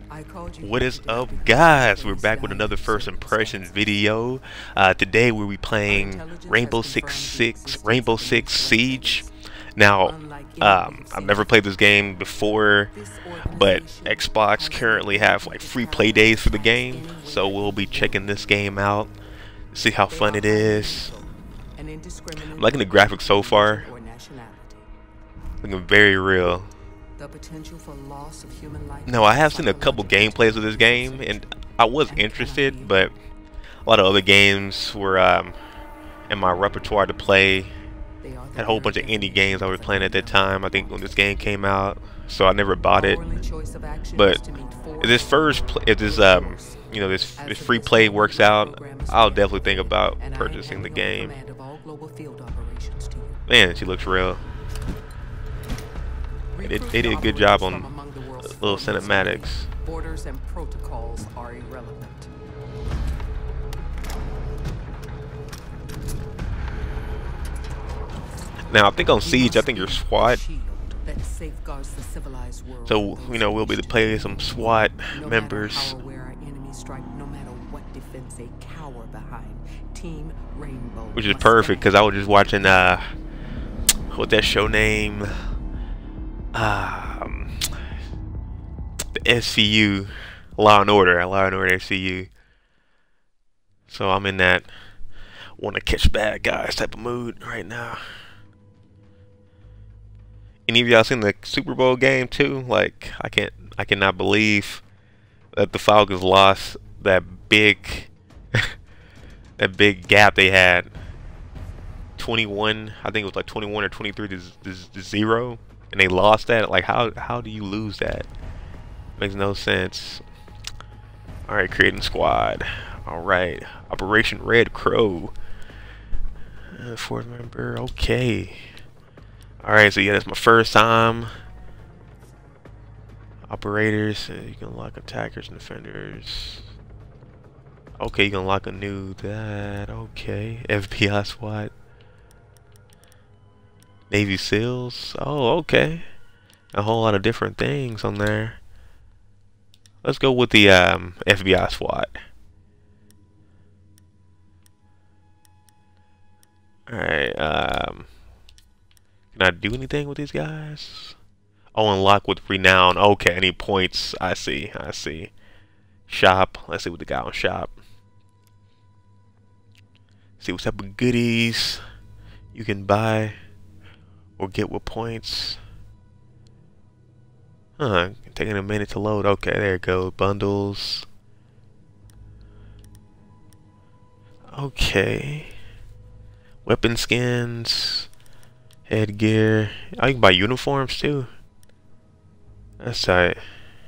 What is up, guys? We're back with another first impressions video. Today we'll be playing Rainbow Six Siege. Now, I've never played this game before, but Xbox currently have like free play days for the game, so we'll be checking this game out, see how fun it is. I'm liking the graphics so far. Looking very real. Now, I have seen a couple gameplays of this game, and I was interested, but a lot of other games were in my repertoire to play. Had a whole bunch of indie games I was playing at that time, I think, when this game came out, so I never bought it. But if this you know, this free play works out, I'll definitely think about purchasing the game. Man, she looks real. They did a good job on little cinematics. Borders and protocols are irrelevant. Now, I think on Siege, I think you're SWAT. So, you know, we'll be to play some SWAT members. Which is perfect, because I was just watching, what's that show name? The SCU, Law and Order SCU. So I'm in that want to catch bad guys type of mood right now. Any of y'all seen the Super Bowl game too? Like, I cannot believe that the Falcons lost that big that big gap they had. 21, I think it was like 21 or 23 to 0. And they lost that. Like, how do you lose that? Makes no sense. Alright, creating squad. Alright, Operation Red Crow. Fourth member, okay. Alright, so yeah, that's my first time. Operators, you can lock attackers and defenders. Okay, you can lock a new that. Okay, FBI SWAT. Navy SEALs. Oh, okay. A whole lot of different things on there. Let's go with the FBI SWAT. Alright, can I do anything with these guys? Oh, unlock with renown. Okay, I need points. I see. Shop. Let's see what the guy on shop. See what type of goodies you can buy or get with points. Taking a minute to load. Okay, there it goes. Bundles. Okay. Weapon skins. Headgear. Oh, you can buy uniforms too. That's tight.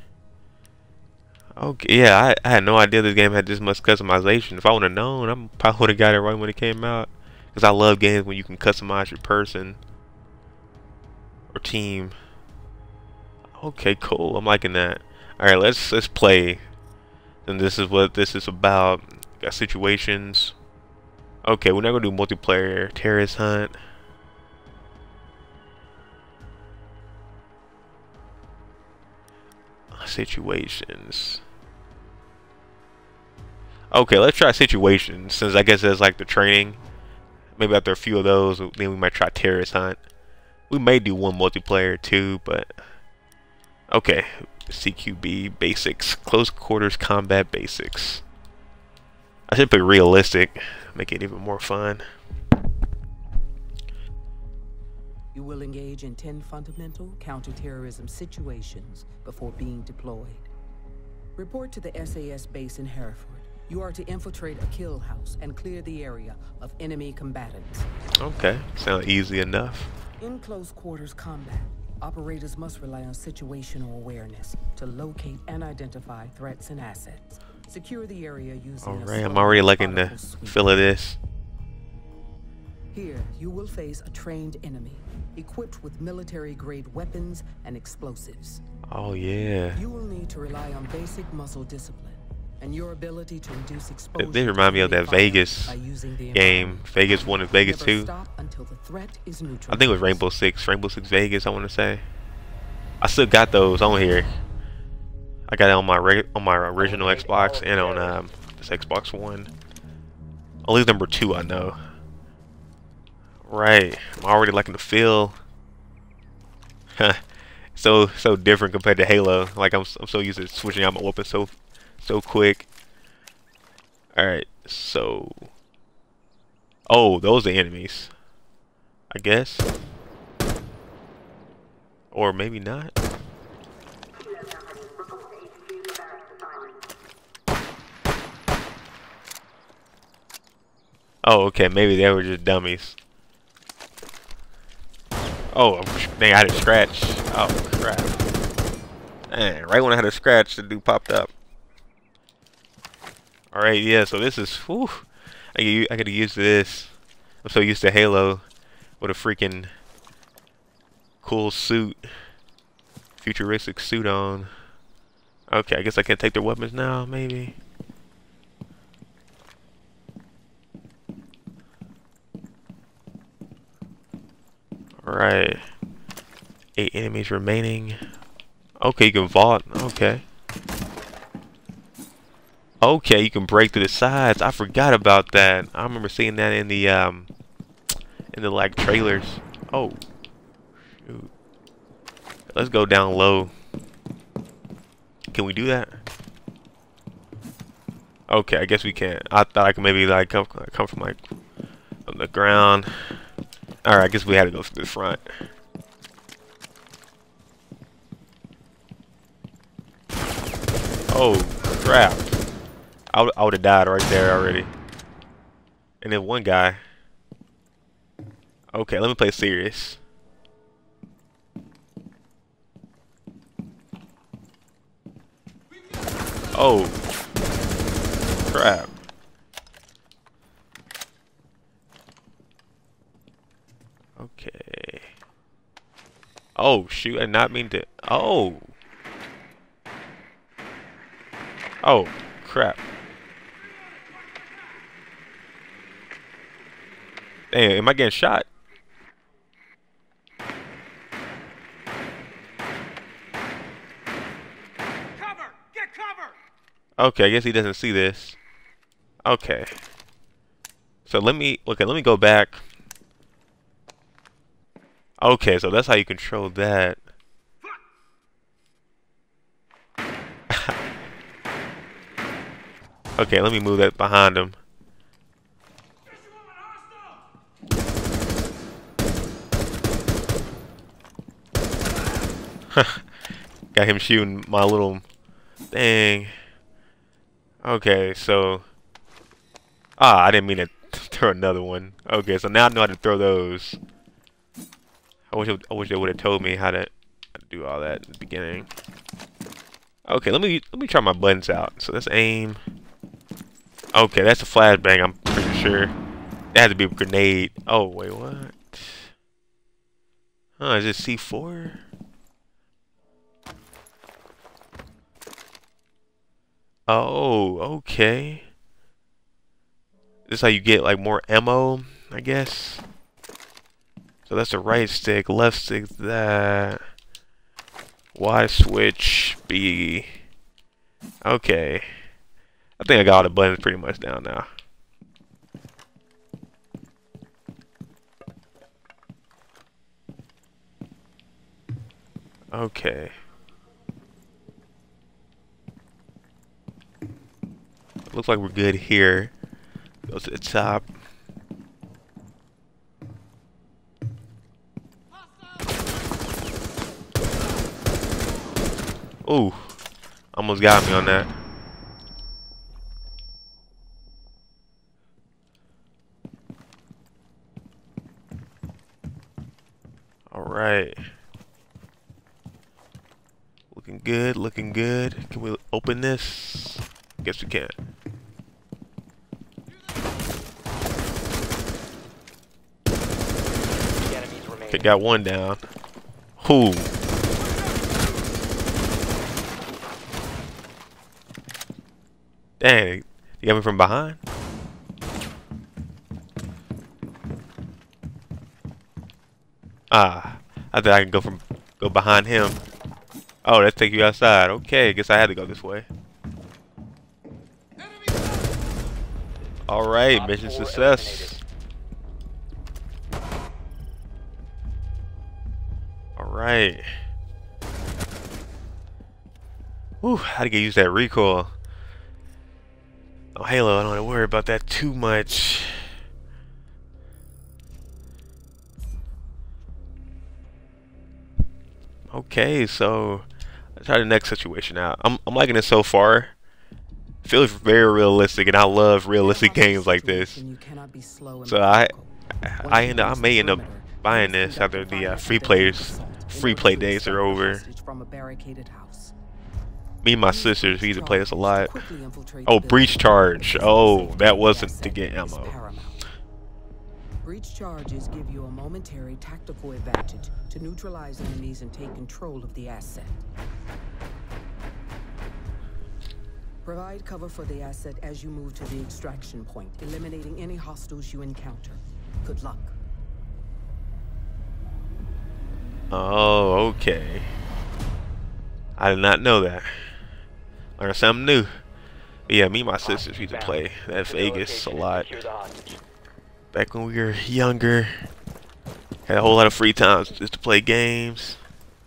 Okay, yeah, I had no idea this game had this much customization. If I would have known, I probably would have got it right when it came out. Because I love games when you can customize your person or team. Okay, cool. I'm liking that. Alright, let's play. And this is what this is about. Got situations. Okay, we're not gonna do multiplayer. Terrorist hunt. Situations. Okay, let's try situations, since I guess that's like the training. Maybe after a few of those, then we might try terrorist hunt. We may do one multiplayer too, but okay. CQB basics, close quarters combat basics. I should put realistic, make it even more fun. You will engage in 10 fundamental counterterrorism situations before being deployed. Report to the SAS base in Hereford. You are to infiltrate a kill house and clear the area of enemy combatants. Okay, sounds easy enough. In close quarters combat, operators must rely on situational awareness to locate and identify threats and assets. Secure the area using Alright, I'm already liking the feel of this. Here, you will face a trained enemy, equipped with military-grade weapons and explosives. Oh yeah. You will need to rely on basic muscle discipline and your ability to reduce exposure. They remind me of that Vegas game. Vegas 1 and Vegas 2. I think it was Rainbow Six Vegas, I want to say. I still got those on here. I got it on my original Xbox and on this Xbox One. At least number 2 I know. Right, I'm already liking the feel. so different compared to Halo. Like I'm so used to switching out my weapon so quick. All right, so those are enemies, I guess, or maybe not. Oh, okay, maybe they were just dummies. Oh, dang, I had a scratch. Oh, crap. Dang, right when I had a scratch, the dude popped up. Alright, yeah, so this is, whew, I gotta use this. I'm so used to Halo with a freaking cool suit. Futuristic suit on. Okay, I guess I can take their weapons now, maybe. Alright. 8 enemies remaining. Okay, you can vault. Okay. Okay, you can break through the sides. I forgot about that. I remember seeing that in the like trailers. Oh. Shoot. Let's go down low. Can we do that? Okay, I guess we can. I thought I could maybe like come from like from the ground. Alright, I guess we had to go through the front. Oh crap. I would have died right there already. And then one guy. Okay, let me play serious. Oh crap. Okay. Oh shoot, I did not mean to. Oh. Oh crap. Damn, am I getting shot? Cover! Get cover! Okay, I guess he doesn't see this. Okay. So let me go back. Okay, so that's how you control that. Okay, let me move that behind him. Got him shooting my little thing. Okay, so I didn't mean to throw another one. Okay, so now I know how to throw those. I wish they would have told me how to do all that in the beginning. Okay, let me try my buttons out. So let's aim. Okay, that's a flashbang, I'm pretty sure. That has to be a grenade. Oh wait, what? Oh, is it C4? Oh, okay. This is how you get like more ammo, I guess. So that's the right stick, left stick that. Y switch, B. Okay. I think I got all the buttons pretty much down now. Okay. Looks like we're good here. Go to the top. Ooh, almost got me on that. All right. Looking good, looking good. Can we open this? Guess we can. Okay, got one down. Who? Dang, you got me from behind? I thought I could go behind him. Oh, let's take you outside. Okay, guess I had to go this way. Alright, mission success. Alright. Whew, how to get used to that recoil. Oh, Halo, I don't have to worry about that too much. Okay, so let's try the next situation out. I'm liking it so far. Feels very realistic, and I love realistic games like this. So I may end up buying this after the free play days are over. Me and my sisters, we used to play this a lot. Oh, breach charge. Oh, that wasn't to get ammo. Breach charges give you a momentary tactical advantage to neutralize enemies and take control of the asset. Provide cover for the asset as you move to the extraction point, eliminating any hostiles you encounter. Good luck. Oh, okay. I did not know that. Learn something new. But yeah, me and my sisters used to play that Vegas a lot. Back when we were younger. Had a whole lot of free time just to play games.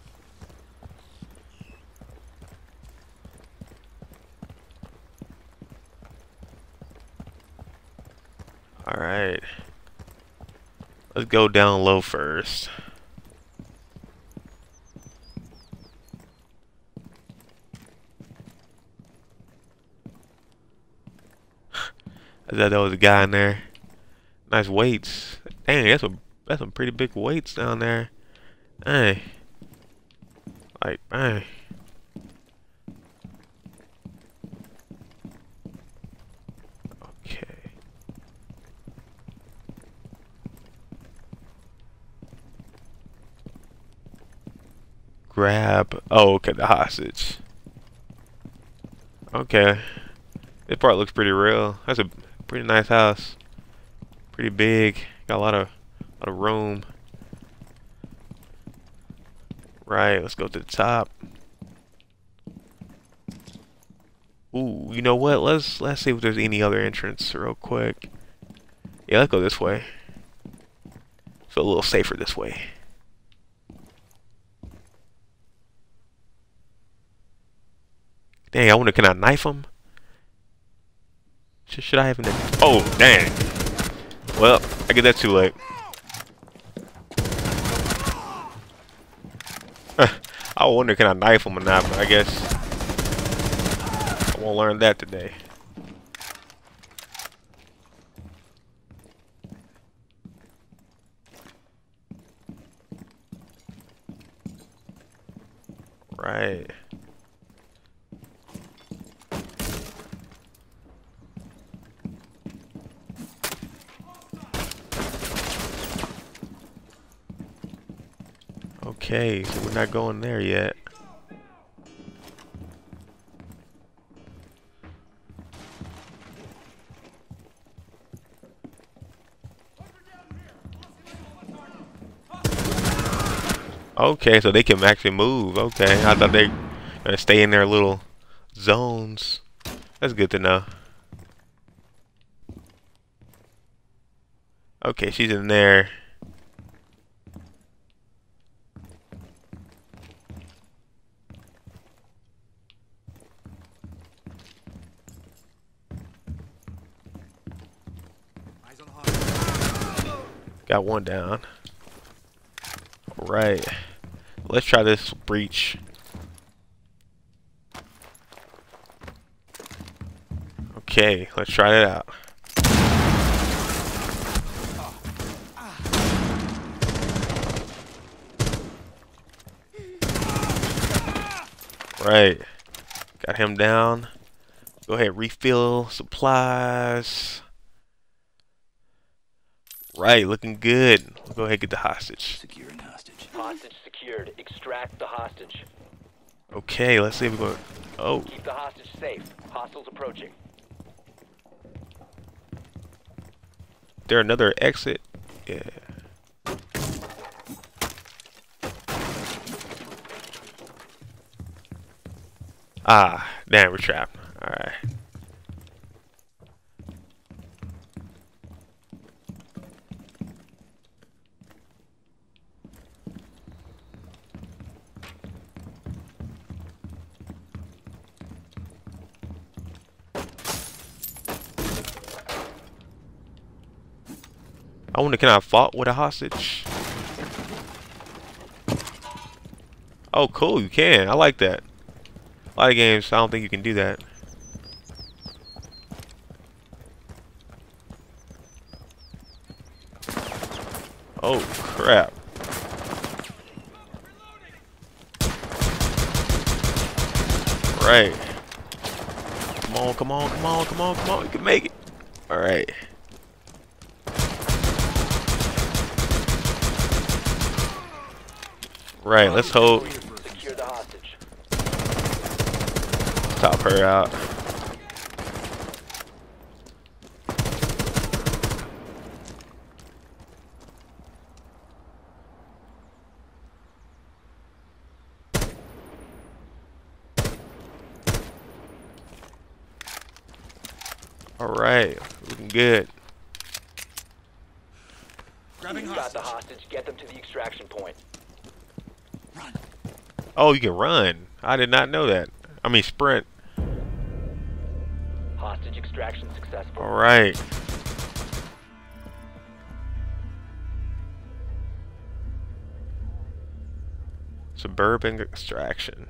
Alright. Let's go down low first. I thought there was a guy in there. Nice weights. Dang, that's some pretty big weights down there. Hey. Like, hey. Okay. Grab. Oh, okay, the hostage. Okay. This part looks pretty real. That's a pretty nice house. Pretty big. Got a lot of room. Right, let's go to the top. Ooh, you know what? Let's see if there's any other entrance real quick. Yeah, let's go this way. Feel a little safer this way. Dang, I wonder, can I knife him? Should I have an... Oh, dang. Well, I get that too late. I wonder, can I knife him or not, but I guess I won't learn that today. Right. Okay, so we're not going there yet. Okay, so they can actually move. Okay, I thought they were gonna stay in their little zones. That's good to know. Okay, she's in there. Got one down. Alright. Let's try this breach. Okay, let's try it out. Right. Got him down. Go ahead, refill supplies. Right, looking good. We'll go ahead and get the hostage. Securing hostage. Hostage secured. Extract the hostage. Okay, let's see if we're going. Oh. Keep the hostage safe. Hostiles approaching. There another exit? Yeah. Ah, damn, we're trapped. Alright. I wonder, can I fight with a hostage? Oh, cool, you can. I like that. A lot of games, I don't think you can do that. Oh, crap. Right. Come on, come on, come on, come on, come on. You can make it. Alright. Right, let's hope. Secure the hostage. Top her out. Alright, looking good. Grabbing You've got hostage. the hostage. Get them to the extraction point. Run. Oh, you can run. I did not know that. I mean, sprint. Hostage extraction successful. Alright. Suburban extraction.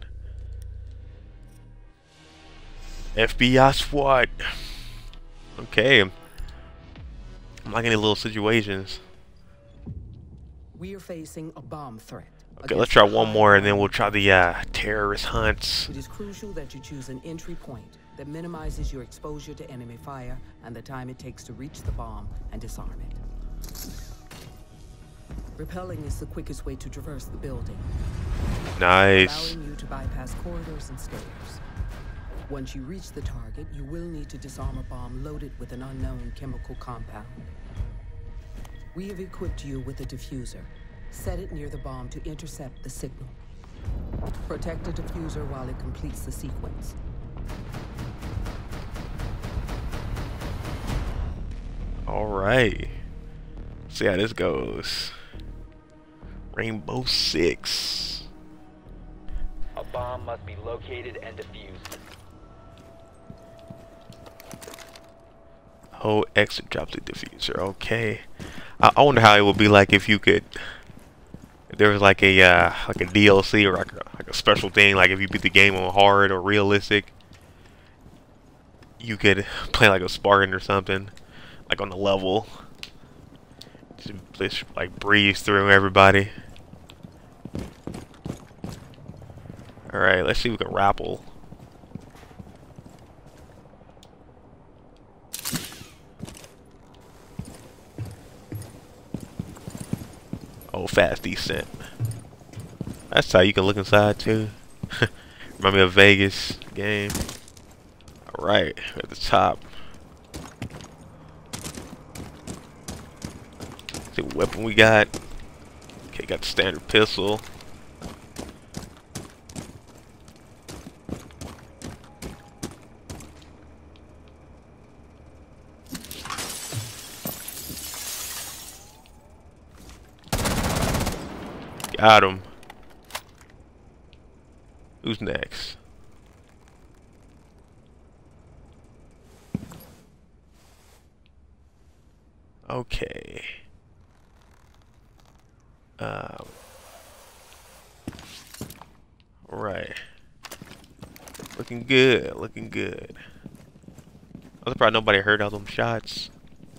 FBI SWAT. Okay. I'm liking the little situations. We are facing a bomb threat. Okay, let's try one more and then we'll try the terrorist hunts. It is crucial that you choose an entry point that minimizes your exposure to enemy fire and the time it takes to reach the bomb and disarm it. Repelling is the quickest way to traverse the building, Nice. allowing you to bypass corridors and stairs. Once you reach the target, you will need to disarm a bomb loaded with an unknown chemical compound. We have equipped you with a diffuser. Set it near the bomb to intercept the signal. Protect the diffuser while it completes the sequence. Alright. See how this goes. Rainbow Six. A bomb must be located and defused. Oh, exit drops the diffuser. Okay. I wonder how it would be like if you could. If there was like a DLC or like a special thing, like if you beat the game on hard or realistic, you could play like a Spartan or something, like on the level. Just like breeze through everybody. All right, let's see if we can rappel. Oh, fast descent. That's how you can look inside too. Remind me of Vegas game. Alright, at the top. See what weapon we got. Okay, got the standard pistol. Got him. Who's next? Okay. Right. Looking good. Looking good. I was surprised nobody heard all them shots.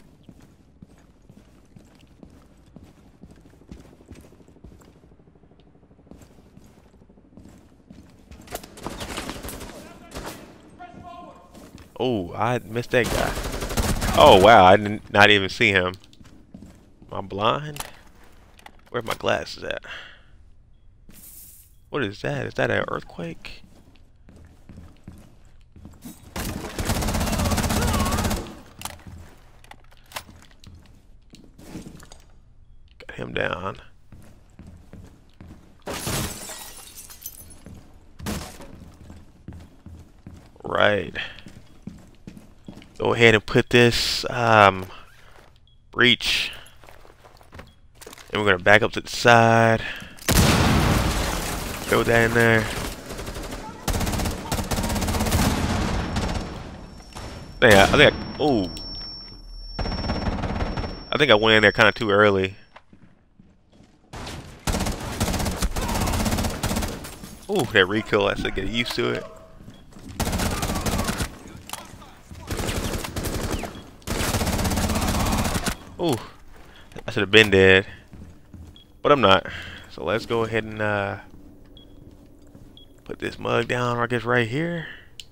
Oh, I missed that guy. Oh, wow. I did not even see him. Am I blind? Where's my glasses at? What is that? Is that an earthquake? Got him down. Right. Go ahead and put this breach. And we're gonna back up to the side. Throw that in there. I think I went in there kind of too early. Ooh, that recoil, I should get used to it. Ooh, I should have been dead. But I'm not. So let's go ahead and put this mug down, I guess right here.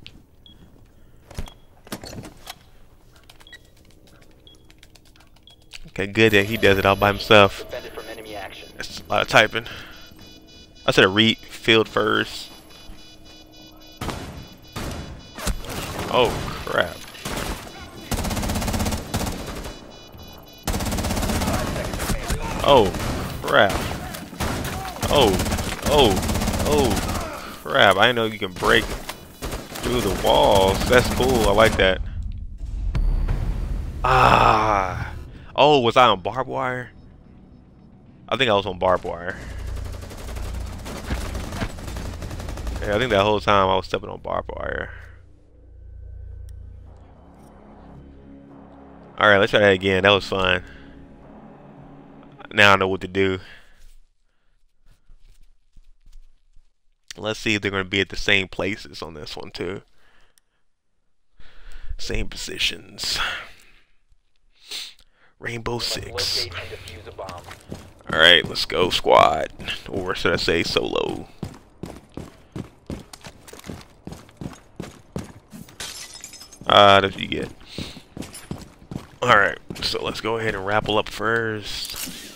Okay, good that he does it all by himself. That's a lot of typing. I should have refilled first. Oh crap. Oh crap. Oh crap. I didn't know you can break through the walls. That's cool. I like that. Ah. Oh, was I on barbed wire? I think I was on barbed wire. Yeah, I think that whole time I was stepping on barbed wire. Alright, let's try that again. That was fun. Now I know what to do. Let's see if they're going to be at the same places on this one too. Same positions. Rainbow 6. Alright, let's go squad. Or should I say solo? That's what you get. Alright, so let's go ahead and rappel up first.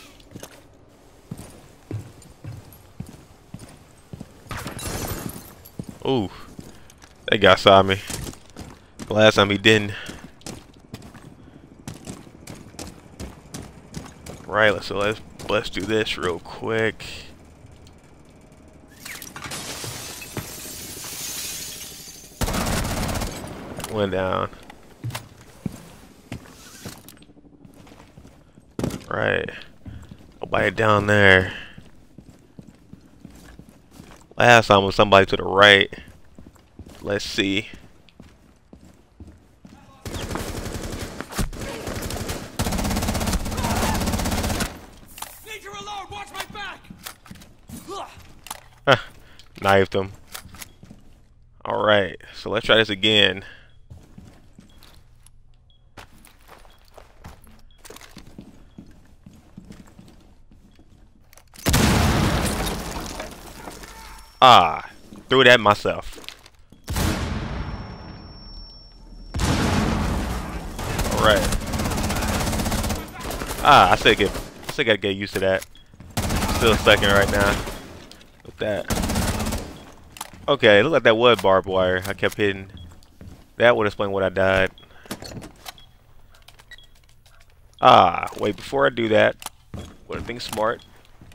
Ooh, that guy saw me. Last time he didn't. Right, so let's do this real quick. One down. Right. Nobody down there. Last time was somebody to the right. Let's see. Need to reload. Watch my back. Knifed him. Alright, so let's try this again. Ah, threw it at myself. Alright. Ah, I still gotta get used to that. Still second right now with that. Okay, it looked like that was barbed wire. I kept hitting. That would explain what I died. Ah, wait, before I do that, what I think smart.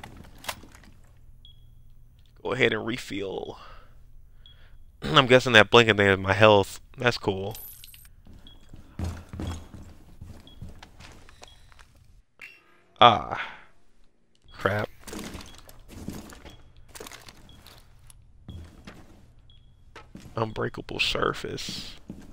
Go ahead and refill. I'm guessing that blinking thing is my health. That's cool. Ah. Crap. Unbreakable surface.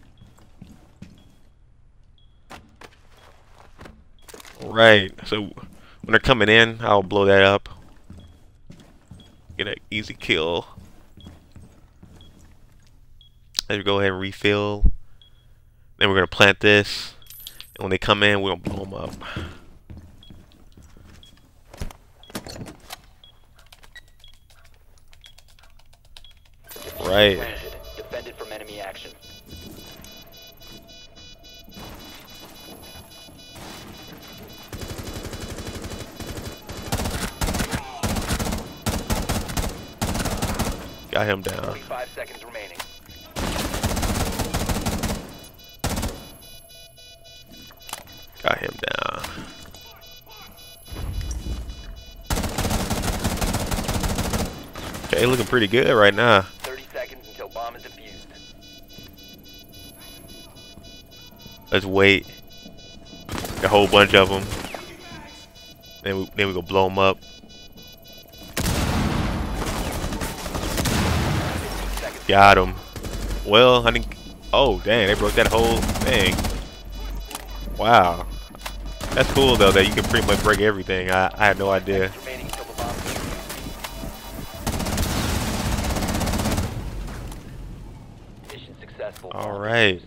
Right. So when they're coming in, I'll blow that up. Get an easy kill. Let's go ahead and refill. Then we're gonna plant this, and when they come in, we're gonna blow them up. Right. Defended from enemy action. Got him down. 45 seconds remaining. Got him down. Okay, looking pretty good right now. 30 seconds until bomb is defused. Let's wait. A whole bunch of them. Then we go blow them up. Got him. Well, I think. Oh, dang! They broke that whole thing. Wow. That's cool though that you can pretty much break everything. I had no idea. All right.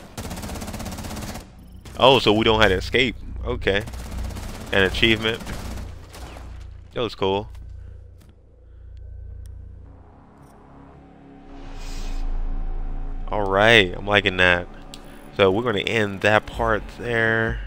Oh, so we don't have to escape. Okay. An achievement. That was cool. All right, I'm liking that. So we're going to end that part there.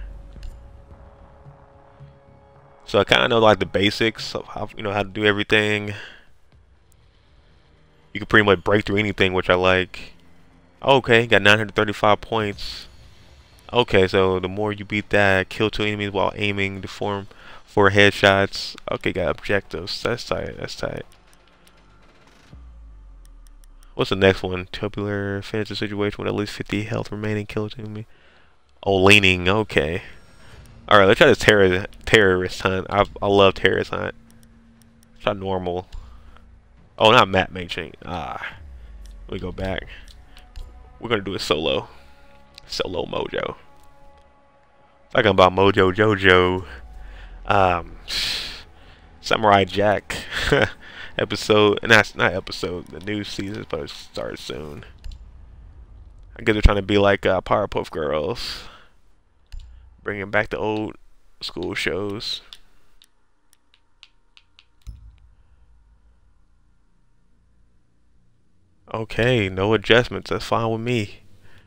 So I kind of know like the basics of how, you know, how to do everything. You can pretty much break through anything, which I like. Okay, got 935 points. Okay, so the more you beat that, kill two enemies while aiming to form 4 headshots. Okay, got objectives. That's tight. That's tight. What's the next one? Tubular. Finish the situation with at least 50 health remaining. Kill two enemy. Oh, leaning. Okay. All right, let's try this terrorist hunt. I love terrorist hunt. Try normal. Oh, not map matching. Let me go back. We're gonna do a solo. Solo mojo. Talking about Mojo Jojo. Samurai Jack episode, and that's not episode, the new season, but it starts soon. I guess they're trying to be like Powerpuff Girls, bringing back the old school shows. Okay, no adjustments, that's fine with me.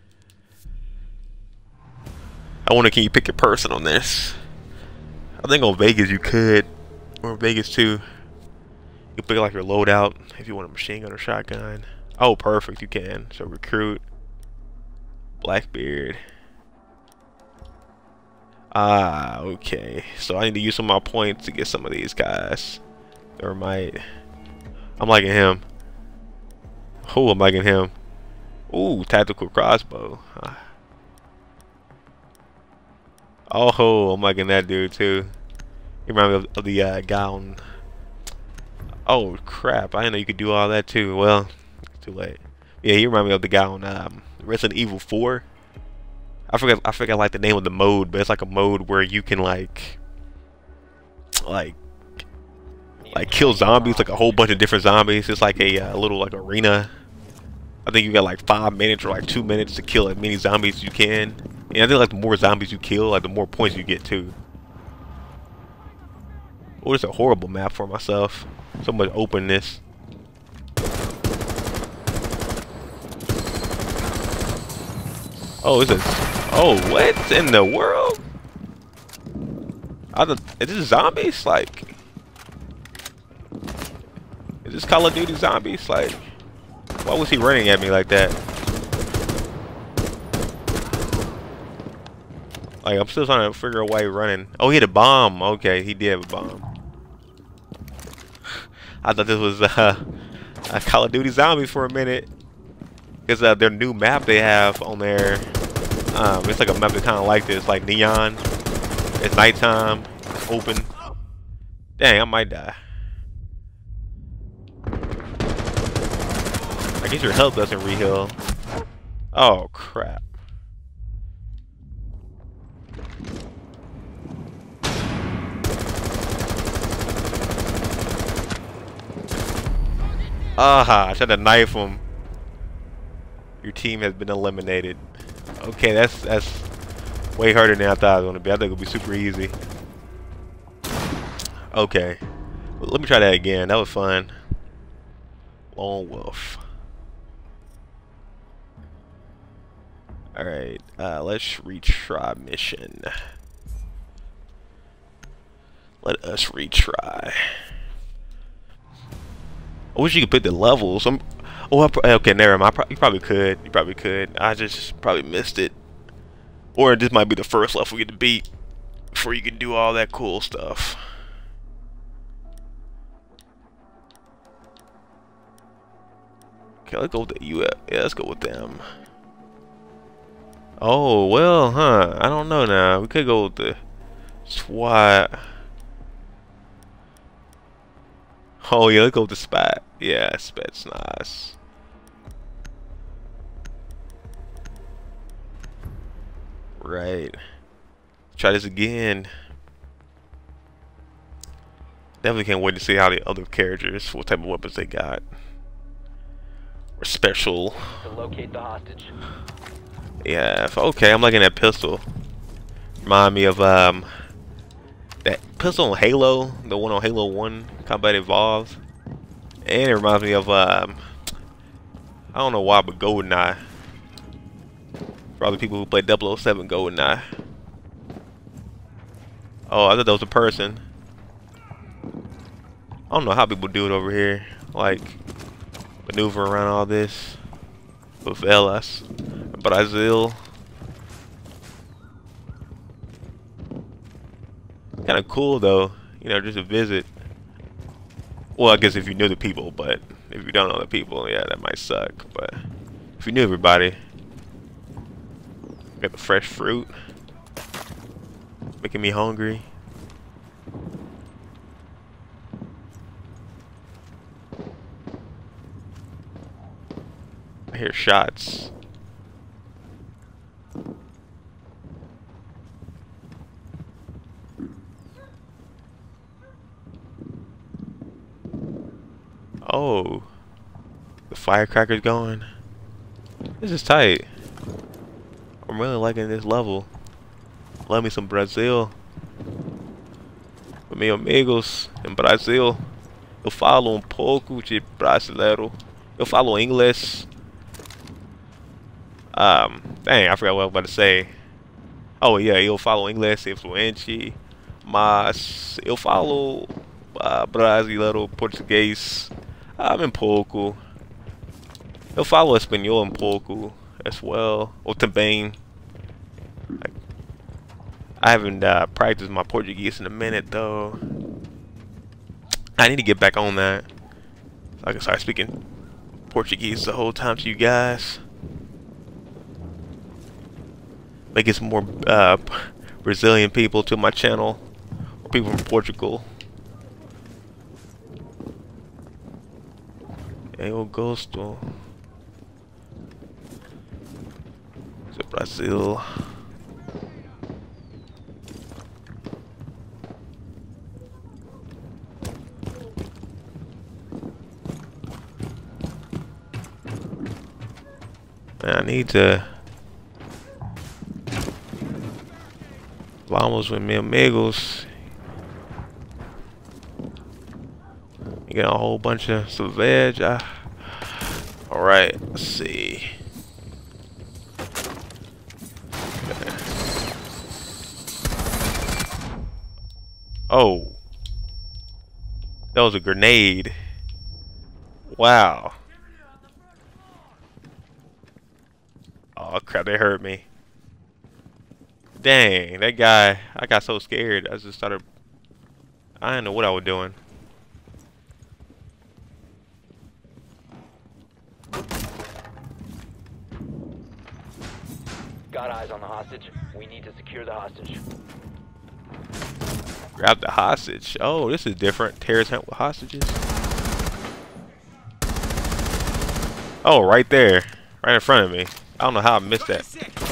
I wonder, can you pick your person on this? I think on Vegas you could, or Vegas too. You can pick like your loadout if you want a machine gun or shotgun. Oh, perfect, you can. So recruit, Blackbeard. Okay. So I need to use some of my points to get some of these guys. Thermite. I'm liking him. Oh, I'm liking him. Ooh, tactical crossbow. Oh, I'm liking that dude too. He reminds me of the guy on. Oh crap! I didn't know you could do all that too. Well, it's too late. Yeah, he reminds me of the guy on Resident Evil 4. I forgot like the name of the mode, but it's like a mode where you can like kill zombies, like a whole bunch of different zombies. It's like a little like arena. I think you got like 5 minutes or like 2 minutes to kill as many zombies as you can. And I think like the more zombies you kill, like the more points you get too. Oh, it's a horrible map for myself. So much openness. Oh, oh, what in the world? Is this zombies? Like, is this Call of Duty zombies? Like, why was he running at me like that? Like, I'm still trying to figure out why he's running. Oh, he had a bomb. Okay, he did have a bomb. I thought this was a Call of Duty Zombies for a minute, because their new map they have on there, it's like a map that kind of like this, like neon. It's nighttime, it's open. Dang, I might die. I guess your health doesn't re-heal. Oh crap. I tried to knife him. Your team has been eliminated. Okay, that's way harder than I thought it was gonna be. I thought it would be super easy. Okay, well, let me try that again. That was fun. Lone Wolf. All right, let's retry mission. Let us retry. I wish you could put the levels. Okay, never mind. You probably could. You probably could. I just probably missed it. Or this might be the first level you get to beat before you can do all that cool stuff. Okay, let's go with the UF. Yeah, let's go with them. Oh, well, huh. I don't know now. We could go with the SWAT. Oh, yeah, let's go with the SPAT. Yeah, SPAT's nice. Right. Try this again. Definitely can't wait to see how the other characters, what type of weapons they got. Or special. To locate the hostage. Yeah, okay, I'm liking that pistol. Remind me of that pistol on Halo, the one on Halo 1, Combat Evolved. And it reminds me of I don't know why, but GoldenEye. For all the people who play 007 GoldenEye. Oh, I thought that was a person. I don't know how people do it over here. Like, maneuver around all this. Favelas. Brazil. Kind of cool though, you know, just a visit. Well, I guess if you knew the people, but if you don't know the people, yeah, that might suck. But if you knew everybody, got the fresh fruit, making me hungry. I hear shots. Oh, the firecrackers going. This is tight. I'm really liking this level. Love me some Brazil. Meus amigos em Brazil. Eu falo pouco de brasileiro. Eu falo inglês. Dang, I forgot what I was about to say. Oh yeah, eu falo inglês influente, mas eu falo brasileiro, português, um pouco. Eu falo espanhol pouco as well, or também. Like, I haven't practiced my Portuguese in a minute though. I need to get back on that. So I can start speaking Portuguese the whole time to you guys. Make some more Brazilian people to my channel, or people from Portugal. Eu gosto de Brazil. I need to. Vamos with meus amigos. You get a whole bunch of cerveja. Alright, let's see. Okay. Oh. That was a grenade. Wow. Oh crap, they hurt me. Dang, that guy, I got so scared. I just started, I didn't know what I was doing. Got eyes on the hostage. We need to secure the hostage. Grab the hostage. Oh, this is different. Terrorist hunt with hostages. Oh, right there. Right in front of me. I don't know how I missed that.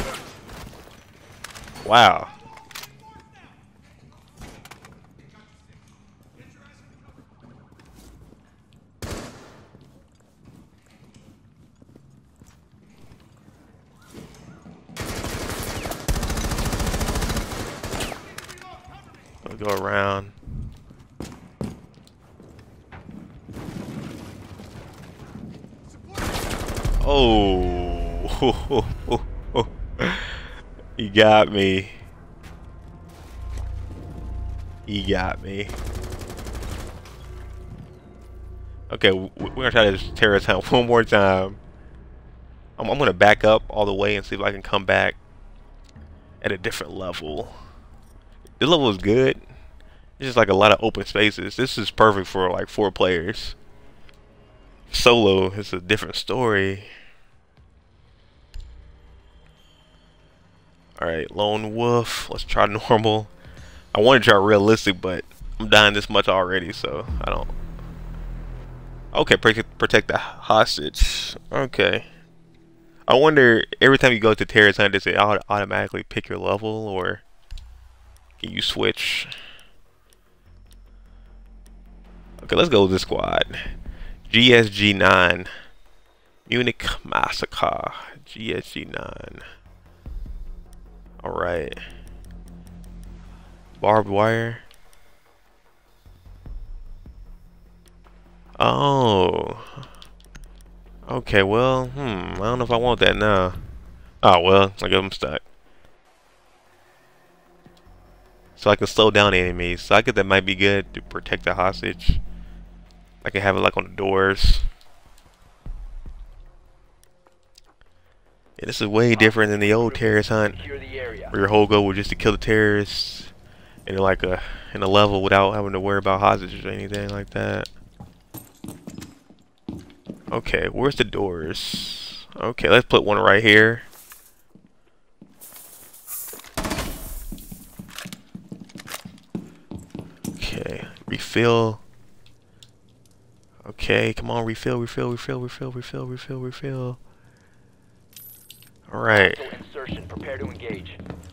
Wow. I'll go around. Oh. He got me. He got me. Okay, we're gonna try this terrorist hunt one more time. I'm gonna back up all the way and see if I can come back at a different level. This level is good. It's just like a lot of open spaces. This is perfect for like 4 players. Solo is a different story. Alright, lone wolf. Let's try normal. I want to try realistic, but I'm dying this much already, so I don't. Okay, protect the hostage. Okay. I wonder, every time you go to terrorist hunt, does it automatically pick your level, or can you switch? Okay, let's go with this squad. GSG-9. Munich Massacre. GSG-9. Alright. Barbed wire. Oh. Okay, well, I don't know if I want that now. Oh, well, I guess I'm stuck. So I can slow down enemies. So I guess that might be good to protect the hostage. I can have it like on the doors. Yeah, this is way different than the old terrorist hunt, where your whole goal was just to kill the terrorists in like in a level without having to worry about hostages or anything like that. Okay, where's the doors? Okay, let's put one right here. Okay, refill. Okay, come on, refill. Alright. Insertion. Prepare to engage.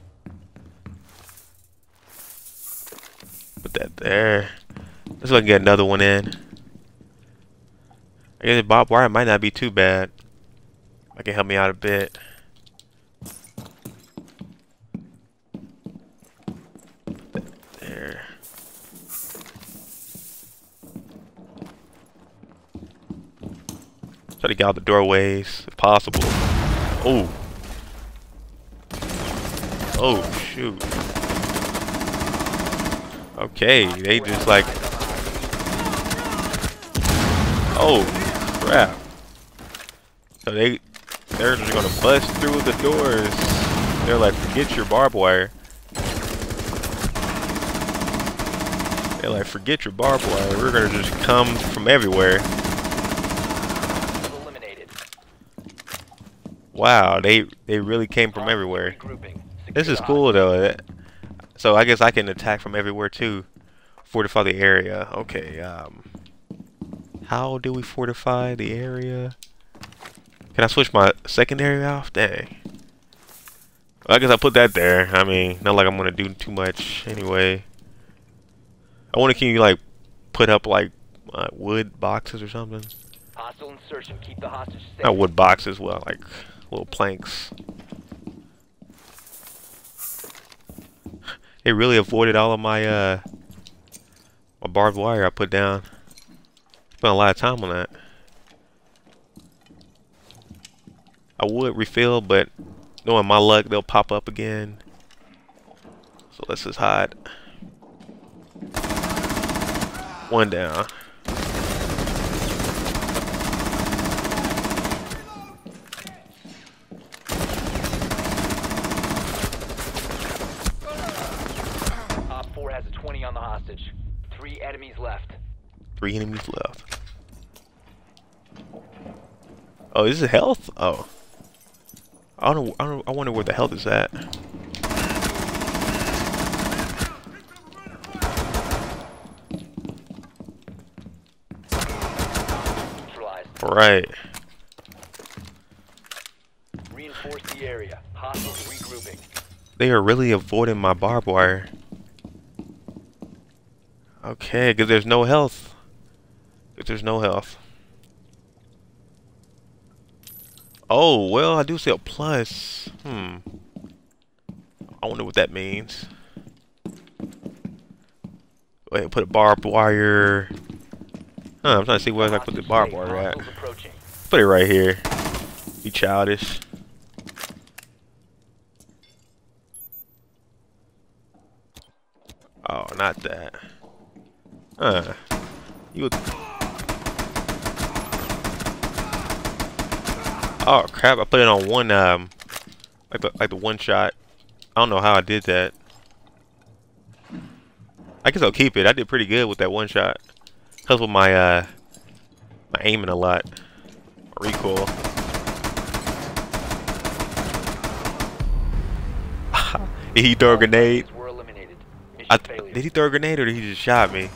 Put that there. Let's go and get another one in. I guess barbed wire might not be too bad. That can help me out a bit. Put that there. Try to get out the doorways if possible. Oh. Oh shoot. Okay, they just like. Oh crap. So they're just gonna bust through the doors. They're like, forget your barbed wire. They're like, forget your barbed wire. We're gonna just come from everywhere. Wow, they really came from everywhere. This is cool though. So I guess I can attack from everywhere too. Fortify the area. Okay, how do we fortify the area? Can I switch my secondary off? Dang. Well, I guess I put that there. I mean, not like I'm gonna do too much anyway. I wonder, can you like put up like wood boxes or something? Hostile insertion. Keep the hostage safe. Not wood boxes, well, like little planks. They really avoided all of my my barbed wire I put down. Spent a lot of time on that. I would refill, but knowing my luck, they'll pop up again. So let's just hide. One down. Op 4 has a 20 on the hostage. 3 enemies left. 3 enemies left. Oh, this is health? Oh. I wonder where the health is at. Right. Reinforce the area. Hostiles regrouping. They are really avoiding my barbed wire. Okay, because there's no health. If there's no health. Oh, well, I do see a plus. I wonder what that means. Go ahead and put a barbed wire. I'm trying to see where I put the barbed wire at. Put it right here. Be childish. Oh, not that. You. Oh crap! I put it on one like the one shot. I don't know how I did that. I guess I'll keep it. I did pretty good with that one shot. Helps with my my aiming a lot. Recoil. Did he throw a grenade? Were eliminated. Mission failure. Did he throw a grenade or did he just shot me?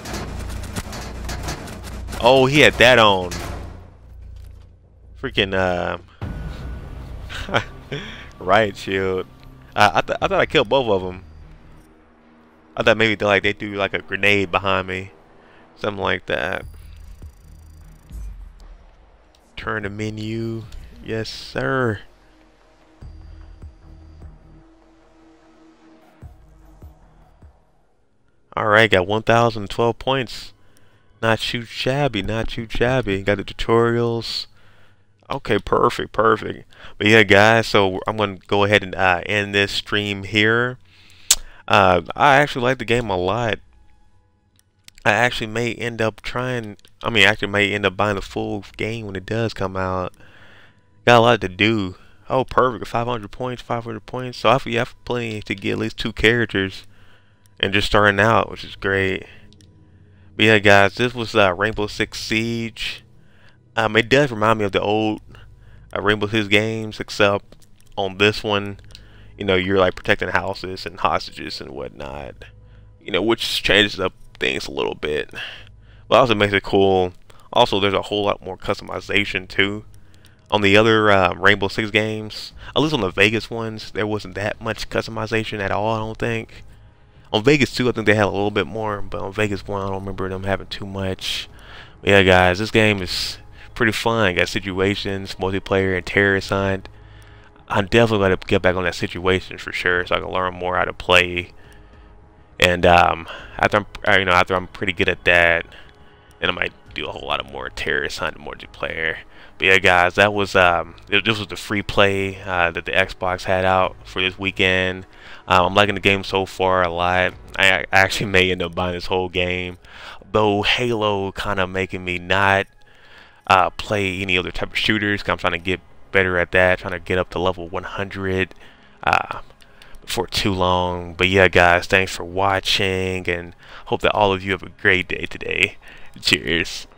Oh, he had that on. Freaking riot shield. I thought I killed both of them. I thought maybe they threw like a grenade behind me, something like that. Turn the menu. Yes, sir. Alright, got 1,012 points. Not too shabby, not too shabby. Got the tutorials. Okay, perfect, perfect. But yeah, guys, so I'm going to go ahead and end this stream here. I actually like the game a lot. I actually may end up trying, actually may end up buying the full game when it does come out. Got a lot to do. Oh, perfect. 500 points, 500 points. So you have plenty to get at least 2 characters. And just starting out, which is great. But yeah, guys, this was Rainbow Six Siege. It does remind me of the old Rainbow Six games, except on this one, you know, you're like protecting houses and hostages and whatnot. You know, which changes up things a little bit. But also makes it cool. Also, there's a whole lot more customization too. On the other Rainbow Six games, at least on the Vegas ones, there wasn't that much customization at all, I don't think. On Vegas 2, I think they had a little bit more, but on Vegas 1, I don't remember them having too much. But yeah, guys, this game is pretty fun. Got situations, multiplayer, and terrorist hunt. I'm definitely going to get back on that situation for sure, so I can learn more how to play. And after I'm pretty good at that, then I might do a whole lot of more terrorist hunt and multiplayer. But yeah, guys, that was this was the free play that the Xbox had out for this weekend. I'm liking the game so far a lot. I actually may end up buying this whole game, though Halo kind of making me not play any other type of shooters, 'cause I'm trying to get better at that, trying to get up to level 100 before too long. But yeah, guys, thanks for watching, and hope that all of you have a great day today. Cheers.